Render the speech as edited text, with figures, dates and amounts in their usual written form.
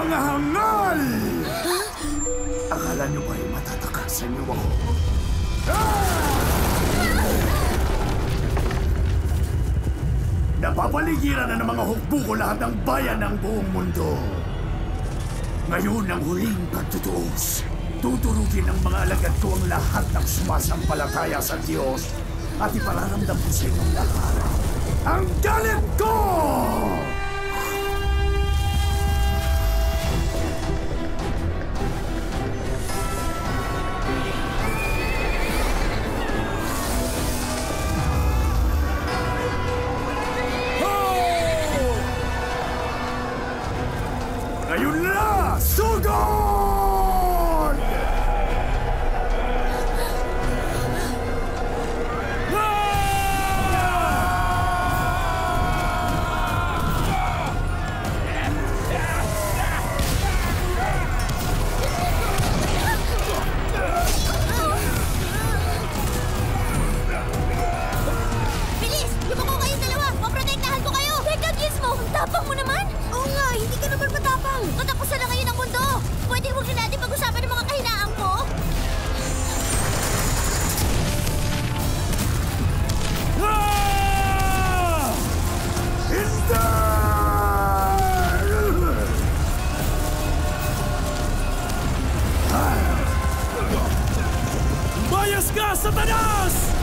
mga hangal! Akala niyo ba'y matatakasan niyo ako? Napapaligiran na ng mga hukbo ko lahat ng bayan ng buong mundo. Ngayon ang huling pagtutuos. Tuturugin ng mga alagad ko ang lahat ng sumasampalataya sa Diyos at ipararamdam ko sa inyong lahat ang galit ko! Ngayon na! Sugod! Bilis! Lumako kayong dalawa! Paprotektahan ko kayo! Teka, Gizmo! Ang tapang mo naman! Oo nga, hindi ka naman matapang! Katapusan na ngayon ang mundo! Pwede huwag na natin pag-usapan ng mga kahinaan ko? Hindi! Mayas ka, Satanas!